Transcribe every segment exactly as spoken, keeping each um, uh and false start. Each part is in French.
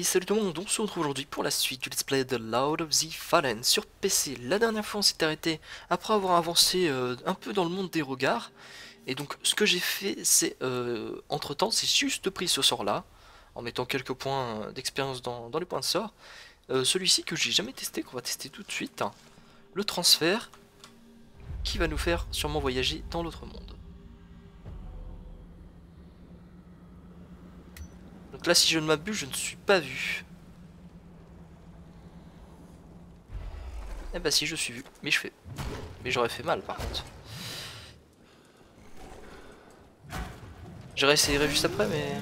Et salut tout le monde, on se retrouve aujourd'hui pour la suite du let's play de Lord of the Fallen sur P C. La dernière fois on s'est arrêté après avoir avancé euh, un peu dans le monde des regards. Et donc ce que j'ai fait c'est, euh, entre temps, c'est juste pris ce sort là, en mettant quelques points euh, d'expérience dans, dans les points de sort. Euh, Celui-ci que j'ai jamais testé, qu'on va tester tout de suite, hein. Le transfert, qui va nous faire sûrement voyager dans l'autre monde. Donc là si je ne m'abuse, je ne suis pas vu. Eh bah si, je suis vu, mais je fais... Mais j'aurais fait mal par contre. Je réessayerai juste après, mais...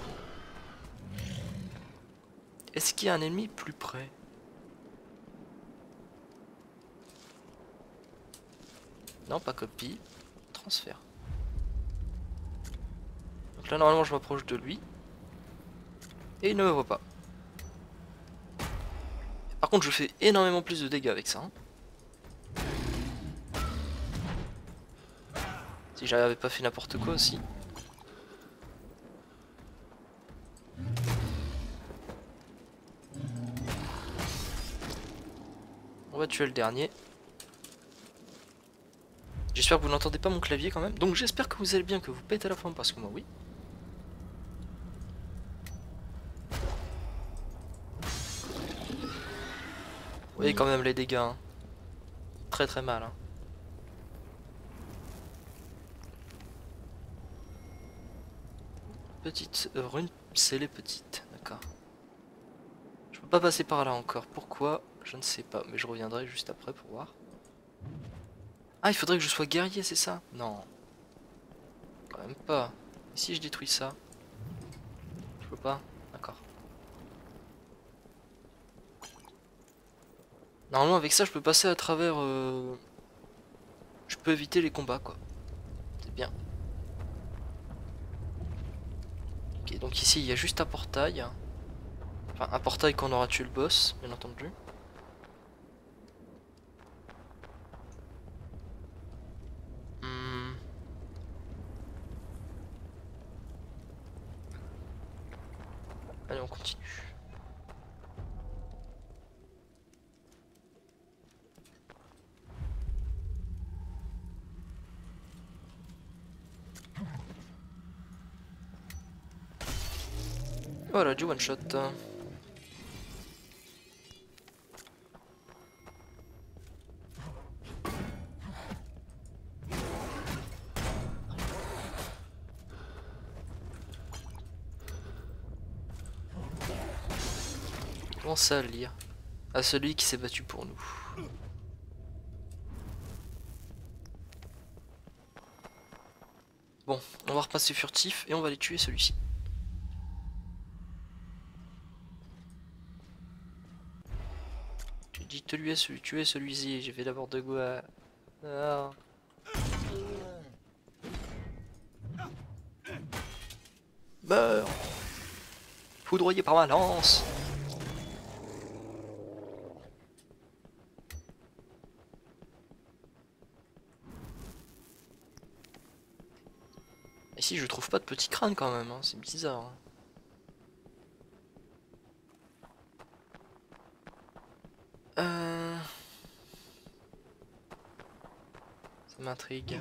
Est-ce qu'il y a un ennemi plus près? Non, pas copie. Transfert. Donc là, normalement, je m'approche de lui. Et il ne me voit pas. Par contre, je fais énormément plus de dégâts avec ça, hein. Si j'avais pas fait n'importe quoi aussi. On va tuer le dernier. J'espère que vous n'entendez pas mon clavier quand même. Donc j'espère que vous allez bien, que vous pètez à la forme, parce que moi oui. Vous voyez quand même les dégâts, hein. Très très mal, hein. Petite euh, rune, c'est les petites, d'accord. Je peux pas passer par là encore. Pourquoi? Je ne sais pas, mais je reviendrai juste après pour voir. Ah, il faudrait que je sois guerrier, c'est ça? Non. Quand même pas. Et si je détruis ça? Je peux pas? D'accord. Normalement, avec ça, je peux passer à travers... Euh... Je peux éviter les combats, quoi. C'est bien. Ok, donc ici, il y a juste un portail. Enfin, un portail quand on aura tué le boss, bien entendu. Hmm. Allez, on continue. Voilà, du one shot. Comment ça lire? À celui qui s'est battu pour nous. Bon, on va repasser furtif et on va aller tuer celui-ci. J'ai dit te lui à celui, tuer celui-ci, j'ai fait d'abord de quoi. Ah. Meurs! Foudroyé par ma lance! Ici je trouve pas de petit crâne quand même, hein. C'est bizarre, hein. Euh... Ça m'intrigue.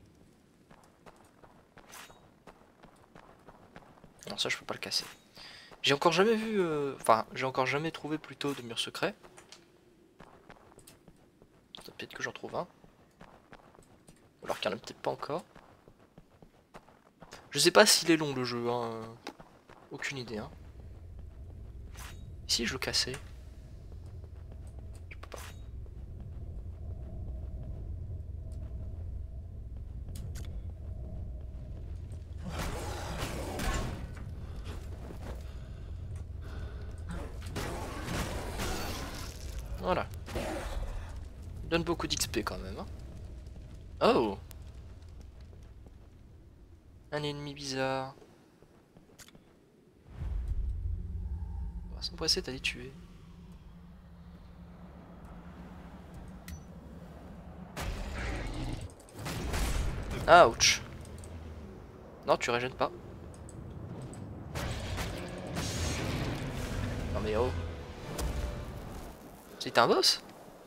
Non, ça je peux pas le casser. J'ai encore jamais vu... Euh... Enfin, j'ai encore jamais trouvé plutôt de mur secret. Peut-être que j'en trouve un. Ou alors qu'il y en a peut-être pas encore. Je sais pas s'il est long le jeu, hein. Aucune idée, hein. Si je le cassais. Je peux pas. Voilà. Donne beaucoup d'X P quand même, hein. Oh! Un ennemi bizarre. On va s'empresser d'aller tuer. Ouch! Non, tu régènes pas. Attendez, oh. C'était un boss?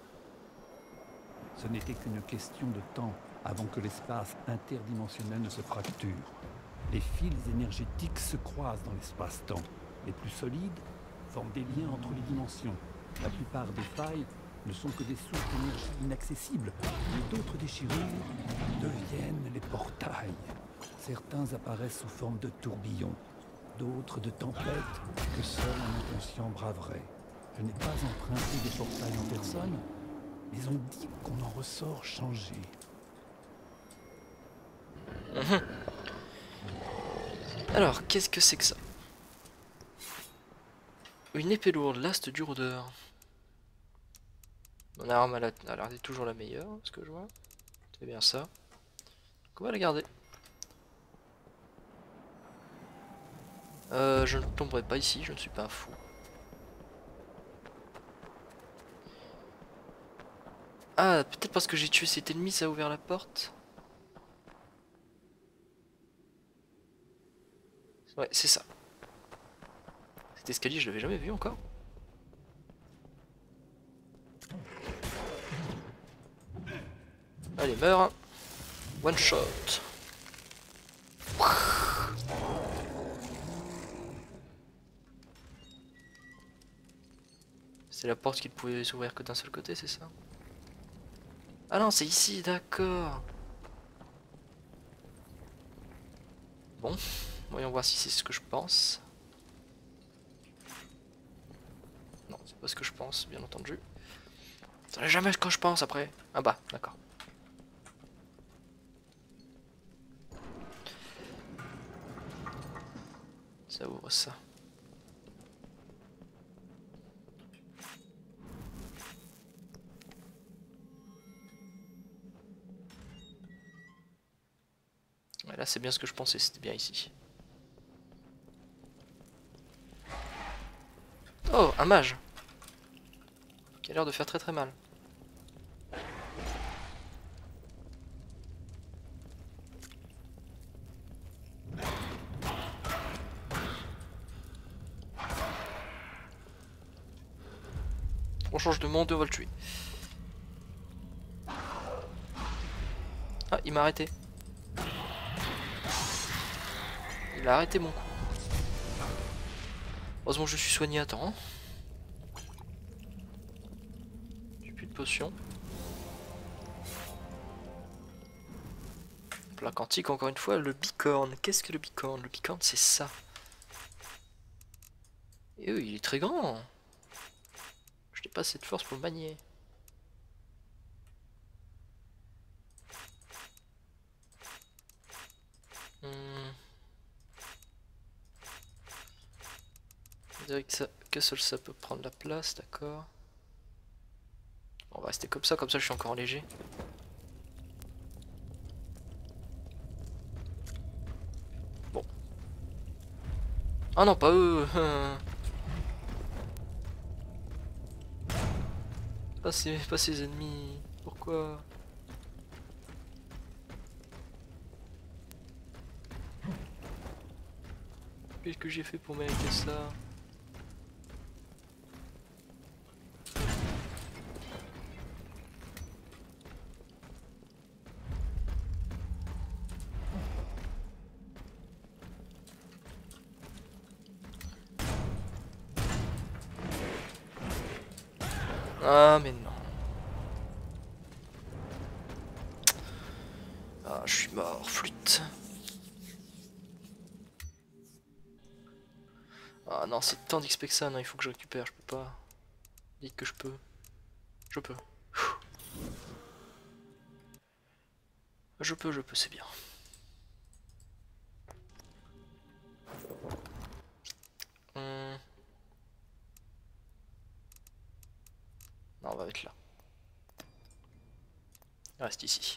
Ce n'était qu'une question de temps avant que l'espace interdimensionnel ne se fracture. Les fils énergétiques se croisent dans l'espace-temps. Les plus solides forment des liens entre les dimensions. La plupart des failles ne sont que des sources d'énergie inaccessibles, mais d'autres déchirures deviennent les portails. Certains apparaissent sous forme de tourbillons, d'autres de tempêtes que seul un inconscient braverait. Je n'ai pas emprunté des portails en personne, mais on dit qu'on en ressort changé. Mmh. Alors, qu'est-ce que c'est que ça? Une épée lourde, l'ast du rôdeur. Mon arme a l'air d'être toujours la meilleure, ce que je vois. C'est bien ça. Donc on va la garder. Euh, je ne tomberai pas ici, je ne suis pas un fou. Ah, peut-être parce que j'ai tué cet ennemi, ça a ouvert la porte. Ouais, c'est ça. Cet escalier, je l'avais jamais vu encore. Allez, meurs. One shot. C'est la porte qui ne pouvait s'ouvrir que d'un seul côté, c'est ça? Ah non, c'est ici, d'accord. Bon, voyons voir si c'est ce que je pense. Non, c'est pas ce que je pense, bien entendu. Ça n'est jamais ce que je pense après. Ah bah, d'accord. Ça ouvre ça. Ouais, là c'est bien ce que je pensais, c'était bien ici. Oh, un mage qui a l'air de faire très très mal. On change de monde et on va le tuer. Ah, il m'a arrêté. Il a arrêté mon coup. Heureusement je suis soigné à temps. J'ai plus de potions. Plat quantique encore une fois, le bicorne. Qu'est-ce que le bicorne? Le bicorne c'est ça. Et eux, il est très grand. Je n'ai pas assez de force pour le manier. Hmm. On dirait que, ça, que seul ça peut prendre la place, d'accord. On va rester comme ça, comme ça je suis encore léger. Bon. Ah non, pas eux. Pas ces, pas ces ennemis. Pourquoi? Qu'est-ce que j'ai fait pour mériter ça? Ah mais non. Ah, je suis mort, flûte. Ah non, c'est tant d'X P que ça, non, il faut que je récupère, je peux pas. Dites que je peux. Je peux. Je peux, je peux, c'est bien. Hum. Non, on va mettre là. Il reste ici.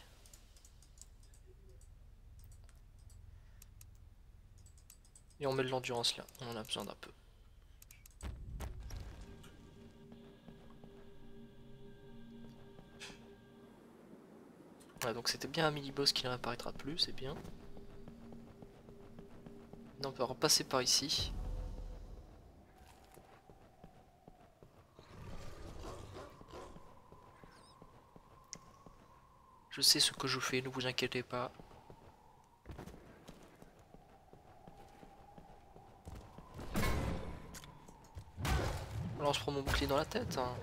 Et on met de l'endurance là, on en a besoin d'un peu. Ouais, donc c'était bien un mini-boss qui ne réapparaîtra plus, c'est bien. Non, on peut repasser par ici. Je sais ce que je fais, ne vous inquiétez pas. Alors on se prend mon bouclier dans la tête. Hein.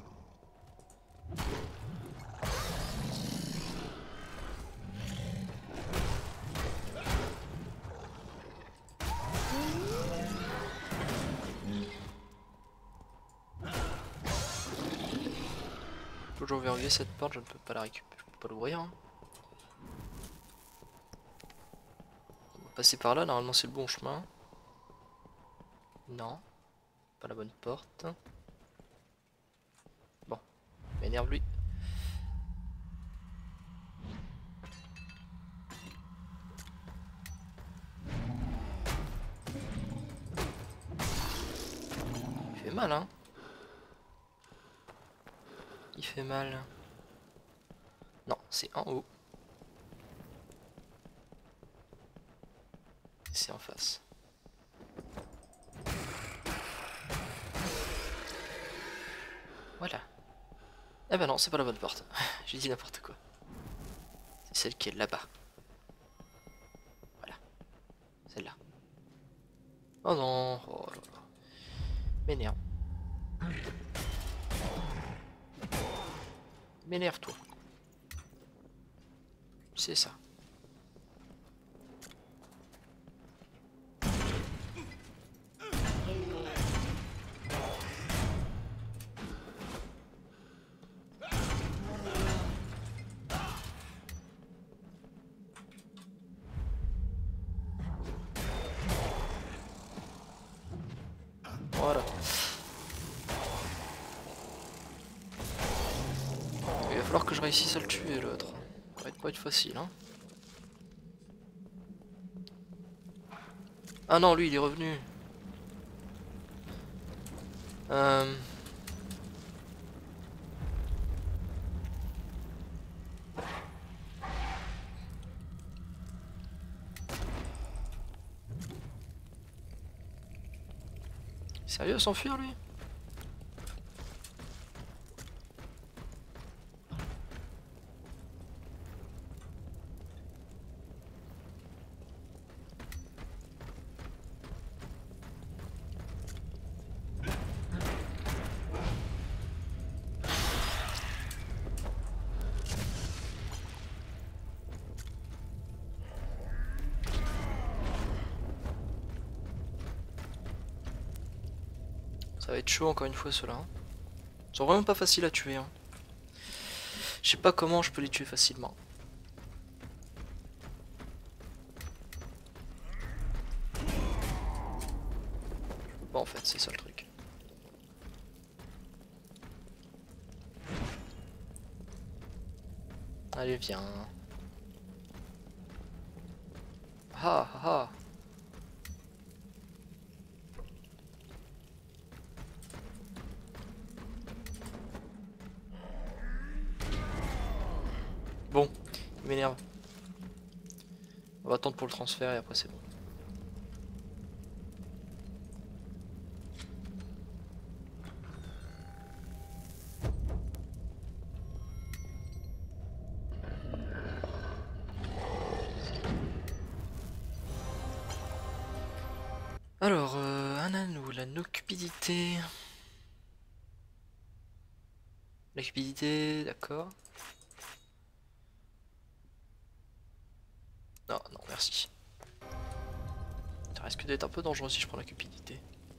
Toujours verrouiller cette porte, je ne peux pas la récupérer, je peux pas l'ouvrir. Hein. On va passer par là, normalement c'est le bon chemin. Non, pas la bonne porte. Bon, m'énerve lui. Il fait mal hein. Il fait mal. Non, c'est en haut. C'est en face. Voilà. Eh ben non, c'est pas la bonne porte. J'ai dit n'importe quoi. C'est celle qui est là-bas. Voilà. Celle-là. Oh non. Oh là là. M'énerve. M'énerve toi. C'est ça. Voilà. Il va falloir que je réussisse à le tuer l'autre. Ça va pas être facile hein. Ah non, lui il est revenu. Euh... Sérieux, s'enfuir lui? Ça va être chaud encore une fois ceux-là. Hein. Ils sont vraiment pas faciles à tuer. Hein. Je sais pas comment je peux les tuer facilement. Bon en fait c'est ça le truc. Allez viens. Ah ah ah. Bon, il m'énerve. On va attendre pour le transfert et après c'est bon. Alors, euh, un anneau, la no cupidité. La cupidité, d'accord. Non, non, merci. Ça risque d'être un peu dangereux si je prends la cupidité.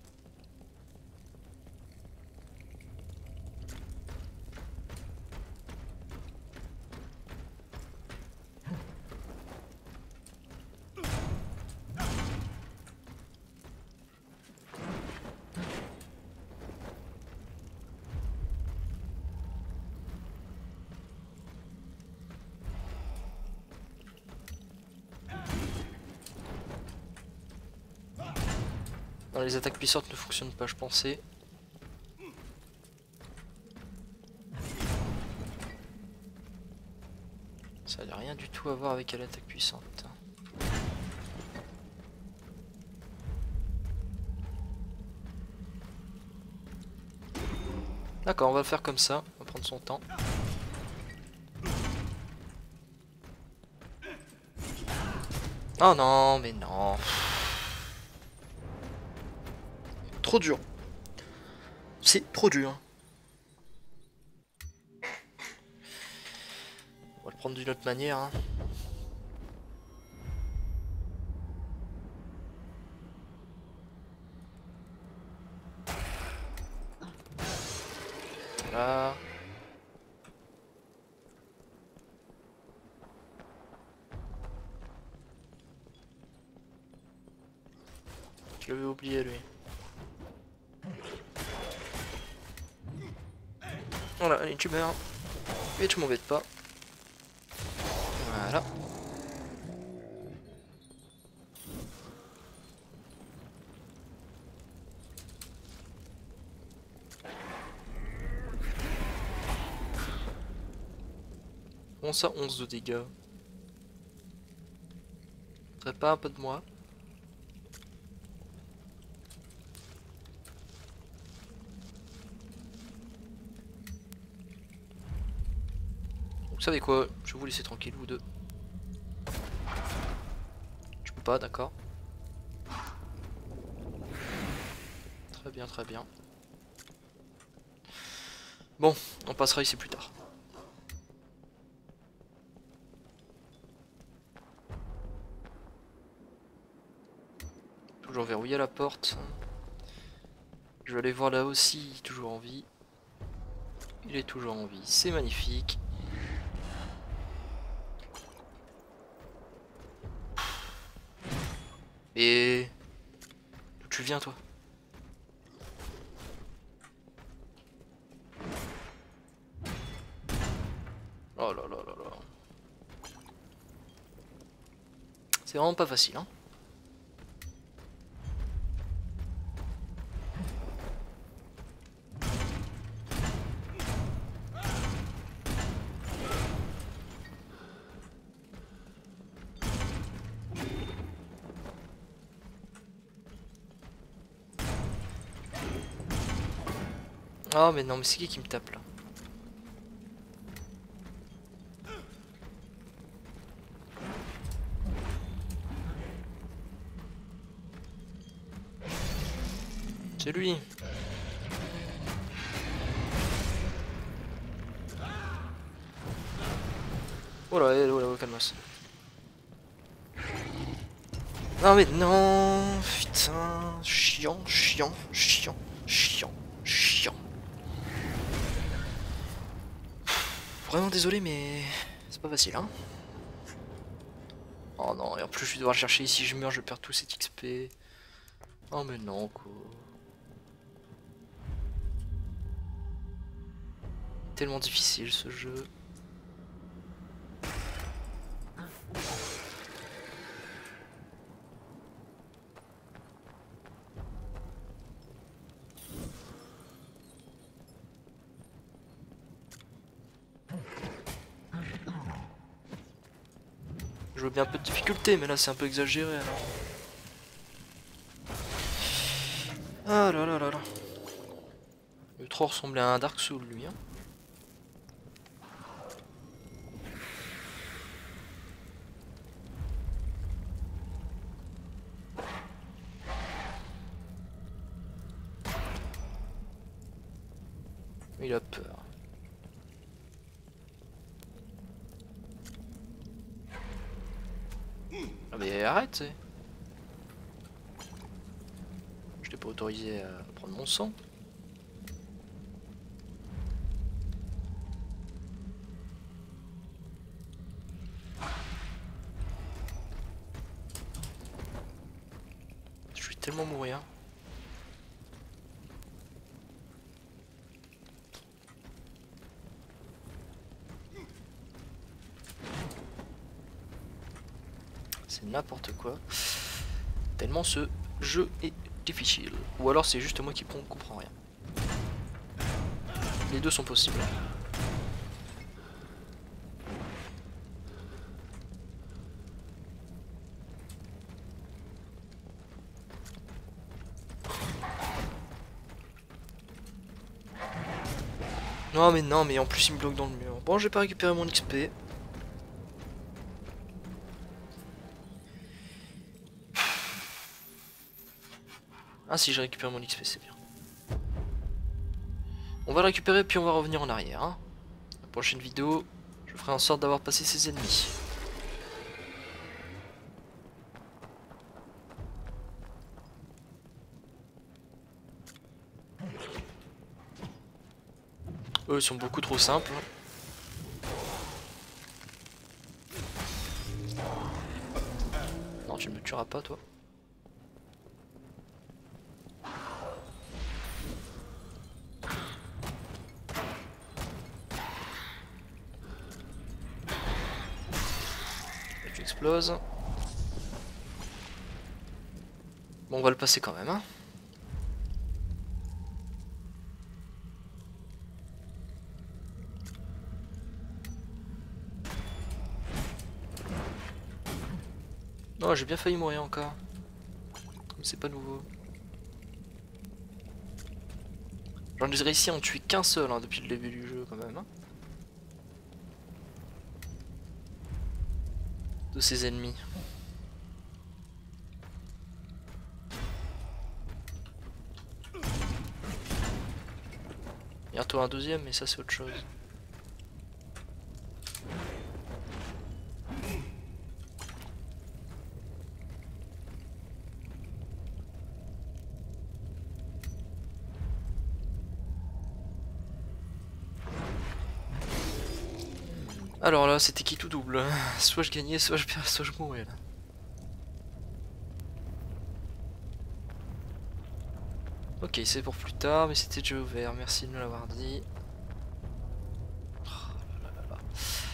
Non, les attaques puissantes ne fonctionnent pas, je pensais. Ça n'a rien du tout à voir avec l'attaque puissante. D'accord, on va le faire comme ça, on va prendre son temps. Oh non, mais non. Trop dur. C'est trop dur. On va le prendre d'une autre manière. Hein. Voilà. Je l'avais oublié lui. Voilà, allez, tu meurs. Et tu m'embêtes pas. Voilà. Bon ça, onze de dégâts. Ce serait pas un peu de moi? Vous savez quoi? Je vais vous laisser tranquille, vous deux. Tu peux pas, d'accord. Très bien, très bien. Bon, on passera ici plus tard. Toujours verrouiller la porte. Je vais aller voir là aussi, toujours en vie. Il est toujours en vie, c'est magnifique. Et... D'où tu viens toi? Oh là là là là. C'est vraiment pas facile hein. Oh mais non mais c'est qui qui me tape là? C'est lui. Oh là, oh là, oh là, calme-toi. Non mais non, putain, chiant, chiant, chiant, chiant, chiant. Vraiment désolé mais c'est pas facile hein. Oh non, et en plus je vais devoir le chercher, si je meurs je perds tout cet X P. Oh mais non quoi. Tellement difficile ce jeu. Je veux bien un peu de difficulté mais là c'est un peu exagéré alors. Ah là là là là. Il veut trop ressembler à un Dark Souls lui hein. Il a peur. Ah mais arrête. Je t'ai pas autorisé à prendre mon sang. Je vais tellement mourir. C'est n'importe quoi. Tellement ce jeu est difficile. Ou alors c'est juste moi qui ne comprends rien. Les deux sont possibles. Non mais non mais en plus il me bloque dans le mur. Bon j'ai pas récupéré mon X P. Ah si, je récupère mon X P, c'est bien. On va le récupérer puis on va revenir en arrière. Hein. La prochaine vidéo, je ferai en sorte d'avoir passé ses ennemis. Eux, ils sont beaucoup trop simples. Non, tu ne me tueras pas, toi. Tu exploses. Bon, on va le passer quand même, hein. Oh, j'ai bien failli mourir encore. C'est pas nouveau. J'en ai réussi à en tuer qu'un seul hein, depuis le début du jeu quand même. Hein. De ses ennemis. Bientôt un deuxième, mais ça c'est autre chose. Alors là, c'était qui tout double. Soit je gagnais, soit je perds, soit je mourais là. Ok, c'est pour plus tard, mais c'était déjà ouvert. Merci de me l'avoir dit. Oh là là là.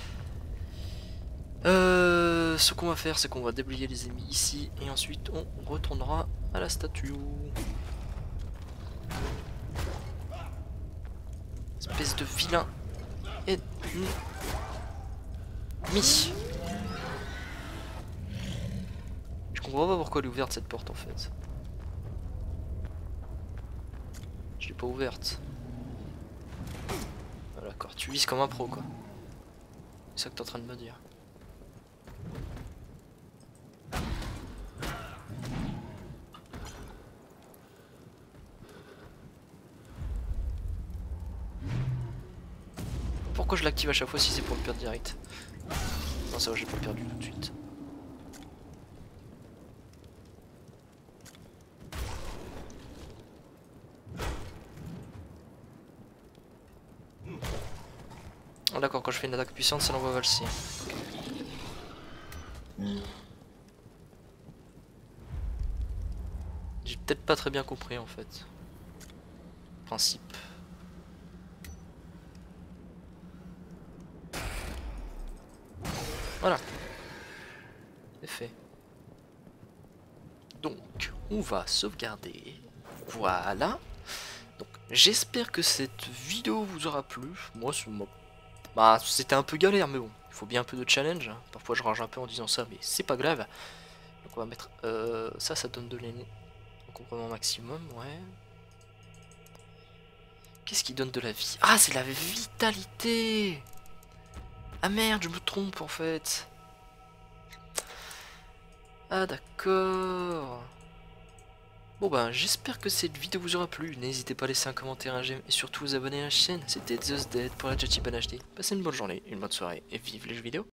Euh, ce qu'on va faire, c'est qu'on va déblayer les ennemis ici, et ensuite on retournera à la statue. Espèce de vilain ennemi. Je comprends pas pourquoi elle est ouverte cette porte en fait. Je l'ai pas ouverte. Ah, d'accord, tu vises comme un pro quoi. C'est ça que t'es en train de me dire. Pourquoi je l'active à chaque fois si c'est pour le perdre direct? Non ça va, j'ai pas perdu tout de suite. Oh, d'accord, quand je fais une attaque puissante ça l'envoie valser. J'ai peut-être pas très bien compris en fait. Principe. Voilà. C'est fait. Donc, on va sauvegarder. Voilà. Donc, j'espère que cette vidéo vous aura plu. Moi, bah, c'était un peu galère, mais bon. Il faut bien un peu de challenge. Parfois, je range un peu en disant ça, mais c'est pas grave. Donc, on va mettre... Euh, ça, ça donne de l'énergie. En comprenant maximum, ouais. Qu'est-ce qui donne de la vie? Ah, c'est la vitalité! Ah merde, je me trompe en fait. Ah d'accord. Bon ben j'espère que cette vidéo vous aura plu. N'hésitez pas à laisser un commentaire, un j'aime et surtout vous abonner à la chaîne. C'était TheZdead pour la Jachibana H D. Passez une bonne journée, une bonne soirée et vive les jeux vidéo.